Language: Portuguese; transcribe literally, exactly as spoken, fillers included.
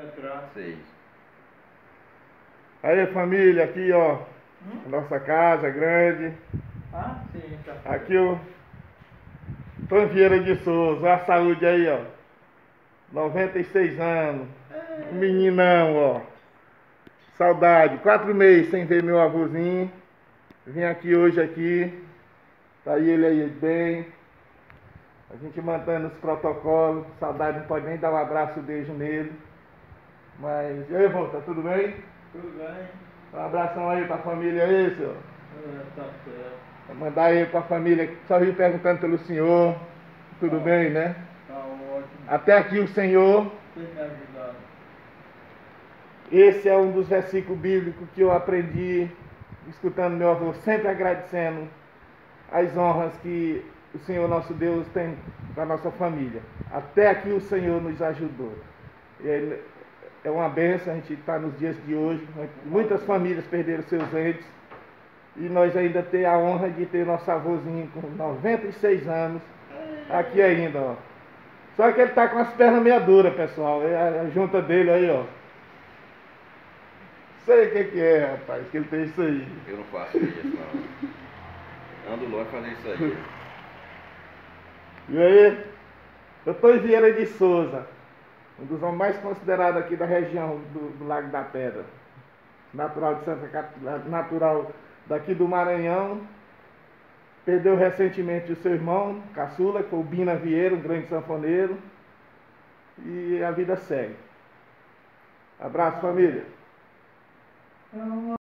Entrar. Seis. Aí, família, aqui, ó. Hum? A nossa casa grande. Ah, sim, tá. Aqui o Tom Vieira de Souza. A saúde aí, ó. noventa e seis anos. Um meninão, ó. Saudade. Quatro meses sem ver meu avôzinho. Vim aqui hoje aqui. Tá ele aí bem. A gente mantendo os protocolos. Saudade, não pode nem dar um abraço, um beijo nele. Mas, e aí, vô, tá tudo bem? Tudo bem? Um abração aí pra família aí, senhor. É, tá certo. Vou mandar aí pra família que só vim perguntando pelo senhor. Tudo Tá. bem, né? Tá ótimo. Até aqui o Senhor. Tem me ajudado. Esse é um dos versículos bíblicos que eu aprendi escutando meu avô, sempre agradecendo as honras que o Senhor nosso Deus tem para a nossa família. Até aqui o Senhor nos ajudou. E é uma bênção a gente estar nos dias de hoje. Muitas famílias perderam seus entes. E nós ainda ter a honra de ter nosso avôzinho com noventa e seis anos aqui ainda, ó. Só que ele tá com as pernas meia duras, pessoal. É a, a junta dele aí, ó. Sei o que que é, rapaz, que ele tem isso aí. Eu não faço isso, não. Ando longe fazer isso aí. E aí, doutor Vieira de Souza, um dos homens mais considerados aqui da região do, do Lago da Pedra. Natural de Santa Catarina, natural daqui do Maranhão. Perdeu recentemente o seu irmão, caçula, que foi o Bina Vieira, um grande sanfoneiro. E a vida segue. Abraço, família.